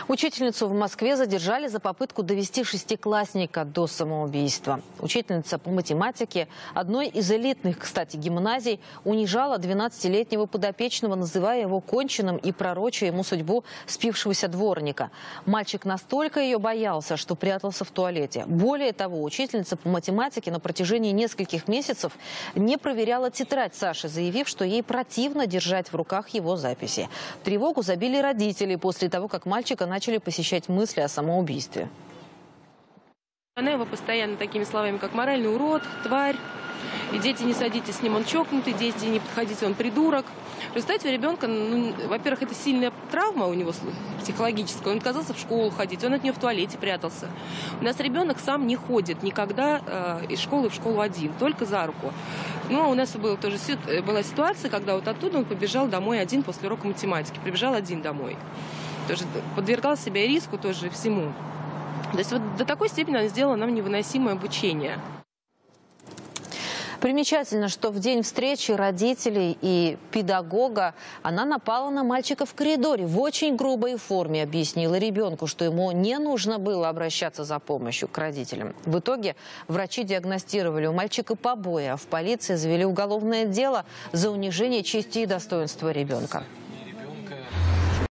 Учительницу в Москве задержали за попытку довести шестиклассника до самоубийства. Учительница по математике одной из элитных, кстати, гимназий унижала 12-летнего подопечного, называя его конченным и пророча ему судьбу спившегося дворника. Мальчик настолько ее боялся, что прятался в туалете. Более того, учительница по математике на протяжении нескольких месяцев не проверяла тетрадь Саши, заявив, что ей противно держать в руках его записи. Тревогу забили родители после того, как мальчика начали посещать мысли о самоубийстве. Она его постоянно такими словами, как моральный урод, тварь. И дети, не садитесь с ним, он чокнутый, дети, не подходите, он придурок. Представьте, у ребенка, во-первых, это сильная травма у него психологическая. Он отказался в школу ходить, он от нее в туалете прятался. У нас ребенок сам не ходит никогда из школы в школу один, только за руку. Но у нас была ситуация, когда вот оттуда он побежал домой один после урока математики. Прибежал один домой. Тоже подвергал себя риску тоже всему. То есть вот до такой степени она сделала нам невыносимое обучение. Примечательно, что в день встречи родителей и педагога она напала на мальчика в коридоре в очень грубой форме, объяснила ребенку, что ему не нужно было обращаться за помощью к родителям. В итоге врачи диагностировали у мальчика побои, а в полиции завели уголовное дело за унижение чести и достоинства ребенка.